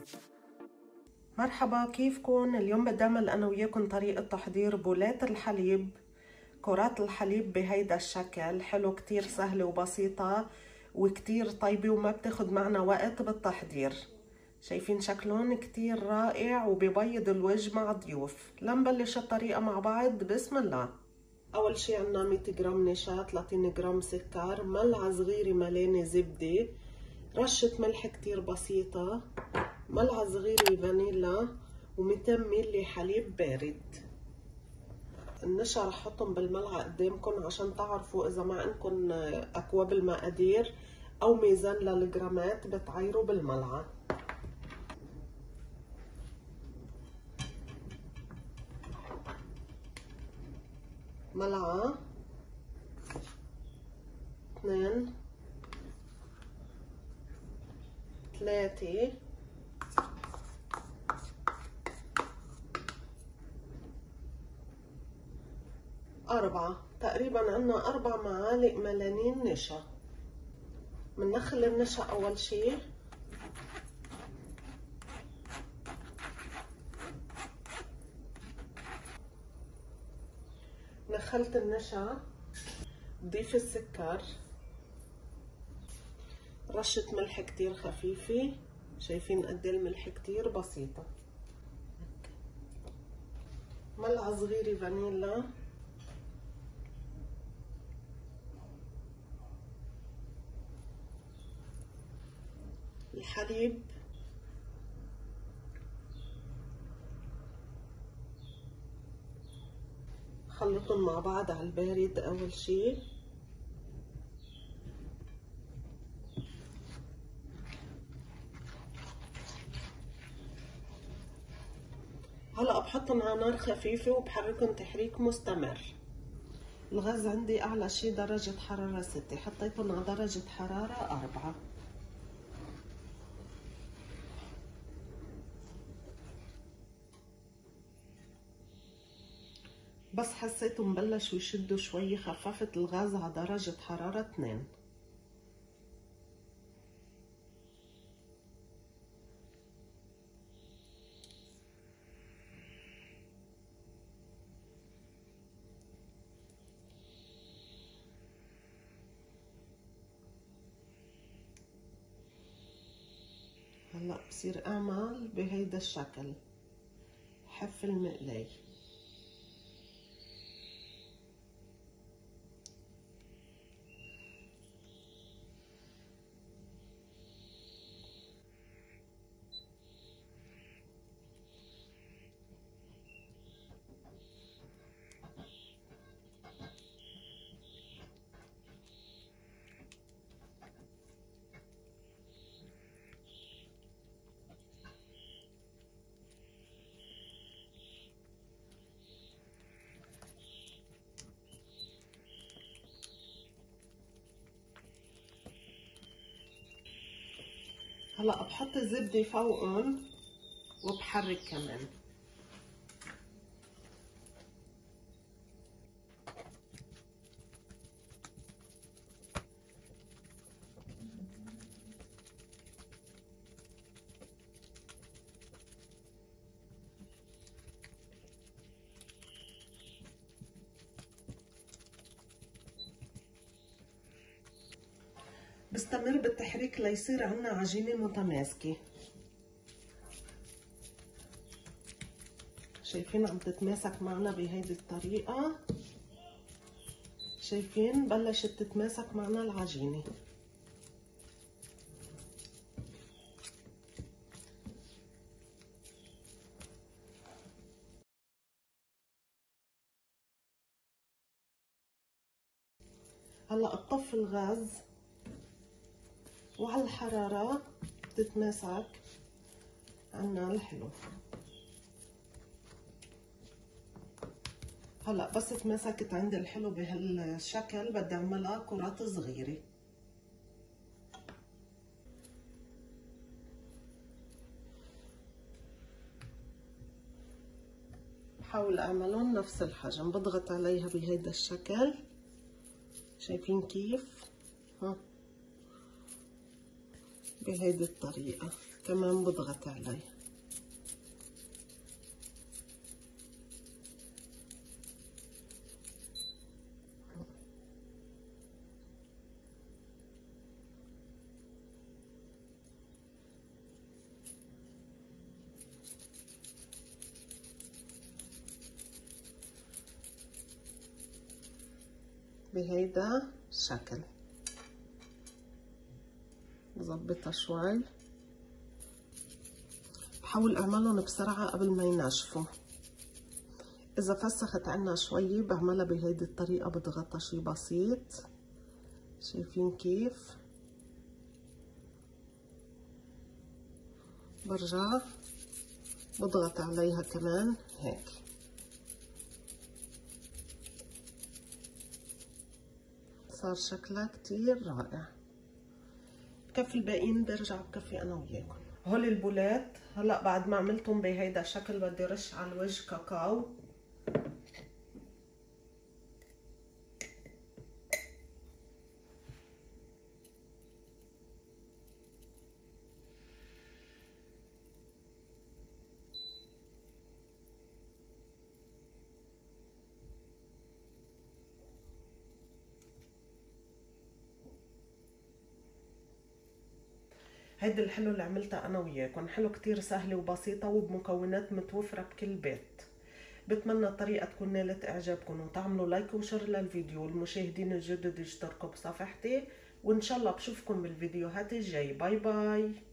مرحبا، كيفكن؟ اليوم بدي اعمل انا وياكم طريقة تحضير بولات الحليب، كرات الحليب بهيدا الشكل. حلو، كتير سهلة وبسيطة وكتير طيبة وما بتاخد معنا وقت بالتحضير. شايفين شكلهم كتير رائع وبيبيض الوجه مع الضيوف. لنبلش الطريقة مع بعض. بسم الله. اول شي عنا 100 جرام نشا، 30 جرام سكر، ملعقة صغيرة ملانة زبدة، رشة ملح كتير بسيطة، ملعقة صغيرة فانيلا، و200 ملي حليب بارد. النشا رح احطهم بالملعقة قدامكم عشان تعرفوا اذا ما عندكم اكواب المقادير او ميزان للجرامات بتعايروا بالملعقة. ملعقة، 2، 3، 4. تقريبا عنا 4 معالق ملانين نشا. بنخل النشا اول شي، نخلت النشا، ضيف السكر، رشة ملح كتير خفيفة. شايفين قد ايه الملح كتير بسيطة. ملعقة صغيرة فانيلا، الحليب، خلطهم مع بعض على البارد اول شي. هلا بحطهم على نار خفيفة وبحركهم تحريك مستمر. الغاز عندي اعلى شي درجة حرارة 6، حطيتهم على درجة حرارة 4. بس حسيتهم بلشوا يشدوا شوي خففت الغاز على درجة حرارة 2. هلا بصير اعمل بهيدا الشكل، حف المقلاي. هلا بحط الزبدة فوقهم وبحرك كمان. بستمر بالتحريك ليصير عنا عجينة متماسكة. شايفين عم تتماسك معنا بهيدي الطريقة. شايفين بلشت تتماسك معنا العجينة. هلا اطفي الغاز وعلى الحرارة بتتماسك عنا الحلو. هلا بس اتماسكت عندي الحلو بهالشكل بدي اعملها كرات صغيرة. بحاول اعملهم نفس الحجم، بضغط عليها بهيدا الشكل. شايفين كيف؟ ها بهيدي الطريقة كمان بضغط عليه. بهيدا الشكل بظبطها شوي. بحاول اعملهم بسرعة قبل ما ينشفوا. اذا فسخت عنا شوي بعملها بهيدي الطريقة، بضغطها شي بسيط. شايفين كيف؟ برجع بضغط عليها كمان هيك. صار شكلها كتير رائع. بكفي الباقيين برجع بكفي انا وياكم. هول البولات هلا بعد ما عملتهم بهيدا الشكل بدي رش على الوجه كاكاو. هيدي الحلو اللي عملتها انا وياكم، حلو كتير سهله وبسيطه وبمكونات متوفره بكل بيت. بتمنى الطريقه تكون نالت اعجابكم، وتعملوا لايك وشير للفيديو. المشاهدين الجدد يشتركوا بصفحتي، وان شاء الله بشوفكم بالفيديوهات الجاي. باي باي.